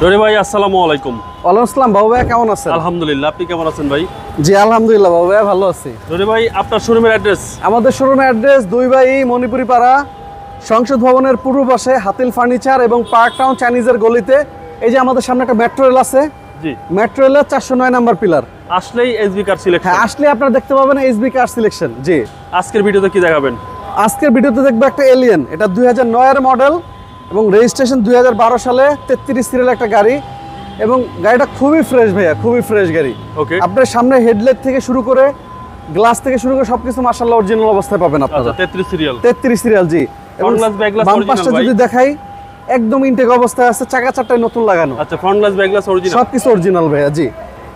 রনি ভাই আসসালামু আলাইকুম। ওয়ালাইকুম আসসালাম। বাবু ভাই কেমন আছেন? আলহামদুলিল্লাহ, আপনি কেমন আছেন ভাই? জি আলহামদুলিল্লাহ বাবু ভাই ভালো আছি। রনি ভাই, আপনার শোরুমের অ্যাড্রেস? আমাদের শোরুমের অ্যাড্রেস দুই ভাই মণিপুরি পাড়া, সংসদ ভবনের পূর্ব পাশে হাতিল ফার্নিচার এবং পার্ক টাউন চাইনিজের গলিতে। এই যে আমাদের সামনে একটা মেট্রো রেল আছে, জি মেট্রো রেলের 409 নাম্বার পিলার। আসলেই এসবি কার সিলেকশন। হ্যাঁ, আসলে আপনারা দেখতে পাবেন এসবি কার সিলেকশন। জি, আজকের ভিডিওতে কি দেখাবেন? আজকের ভিডিওতে দেখবো একটা এলিয়ন। এটা 2009 এর মডেল এবং রেজিস্ট্রেশন 2012 সালে, 33 সিরিয়াল একটা গাড়ি এবং গাড়িটা খুবই ফ্রেশ ভাইয়া, খুবই ফ্রেশ গাড়ি। ওকে, আপনার সামনে হেডলাইট থেকে শুরু করে গ্লাস থেকে শুরু করে সবকিছু মাশাআল্লাহ অরিজিনাল অবস্থায় পাবেন আপনারা। 33 সিরিয়াল, 33 সিরিয়াল। জি, ফ্রন্ট গ্লাস ব্যাক গ্লাস বাম অরিজিনাল পাশটা ভাই। যদি দেখাই একদম ইনটেক অবস্থায় আছে, চাকা চারটায় নতুন লাগানো। আচ্ছা, front glass back glass original, সবকিছু অরিজিনাল ভাইয়া। জি,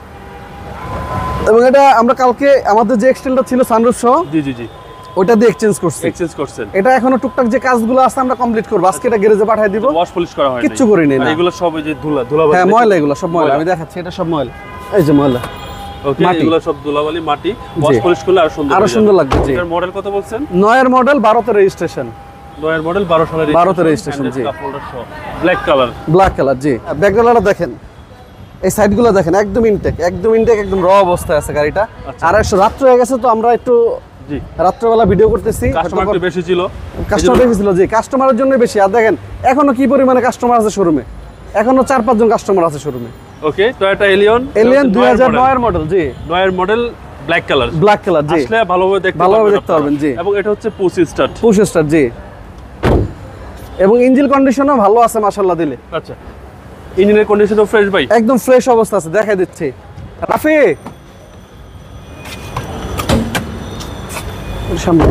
এবং এটা আমরা কালকে আমাদের যে এক্সটেলটা ছিল সানরুফ সহ, জি জি জি, ওটা দিয়ে এক্সচেঞ্জ করছি। এক্সচেঞ্জ করছেন? এটা এখনো টুকটাক যে কাজগুলো আছে আমরা কমপ্লিট করব। আজকে এটা গ্যারেজে পাঠিয়ে দিব। ওয়াশ পলিশ করা হয় না, কিচ্ছু করিনি না। এগুলো সব এই যে ধুলা হ্যাঁ, ময়লা, এগুলো সব ময়লা। আমি দেখাচ্ছি, এটা সব ময়লা। এই যে ময়লা। ওকে, মাটি। এগুলো সব ধুলাবালি মাটি, ওয়াশ পলিশ করলে আরো সুন্দর, আরো সুন্দর লাগবে। জি, এর মডেল কত বলছেন? 9 এর মডেল, 12 তে রেজিস্ট্রেশন। 9 এর মডেল, 12 সালের 12 তে রেজিস্ট্রেশন। জি, ব্ল্যাক কালার, ব্ল্যাক কালার। জি, ব্যাকগ্রাউন্ডটা দেখেন, এই সাইডগুলো দেখেন, একদম ইনটেক, একদম ইনটেক, একদম র অবস্থায় আছে গাড়িটা। আর রাত্র হয়ে গেছে তো আমরা একটু জি রাত্রবেলা ভিডিও করতেছি। কাস্টমার একটু বেশি ছিল, কাস্টমার বেশি ছিল। জি, কাস্টমারের জন্য বেশি। আর দেখেন এখনো কি পরিমাণে কাস্টমার আছে শোরুমে, এখনো 4-5 জন কাস্টমার আছে শোরুমে। ওকে, টয়োটা এলিয়ন 2009 এর মডেল। জি, 9 এর model, black colour, black colour. জি, আসলে ভালোভাবে দেখতে পারবেন। জি, এবং এটা হচ্ছে পুশ স্টার্ট। Push start. জি, এবং ইঞ্জিন কন্ডিশনও ভালো আছে মাশাআল্লাহ দিলে। আচ্ছা, ইঞ্জিনের কন্ডিশনও ফ্রেশ ভাই, একদম ফ্রেশ অবস্থা আছে। দেখাই দিচ্ছি রাফি, সামনে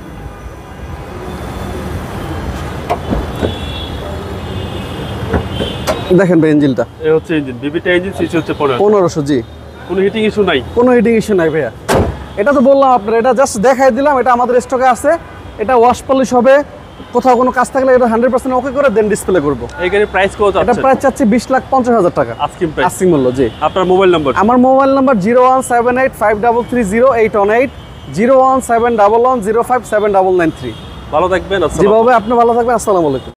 দেখেন ভাই ইঞ্জিনটা। এই হচ্ছে ইঞ্জিন, বিবিটা ইঞ্জিন, সিসি হচ্ছে 1500। জি, কোনো হিটিং ইস্যু নাই, কোনো হিটিং ইস্যু নাই ভাইয়া। এটা তো বললাম আপনার, এটা জাস্ট দেখাই দিলাম। এটা আমাদের স্টকে আছে। এটা ওয়াশ পলিশ হবে, কোথাও কোনো কাজ থাকলে এটা 100% ওকে করে দেন ডিসপ্লে করব। এই গাড়ির প্রাইস কত এটা আছে? প্রাইস চাচ্ছি 20,50,000 টাকা আস্কিং প্রাইস, আস্কিং মূল্য। জি, আপনার মোবাইল নাম্বার? আমার মোবাইল নাম্বার 01785330818, 01711057993। ভালো থাকবেন। জি বাবা, আপনি ভালো থাকবেন। আসসালামু আলাইকুম।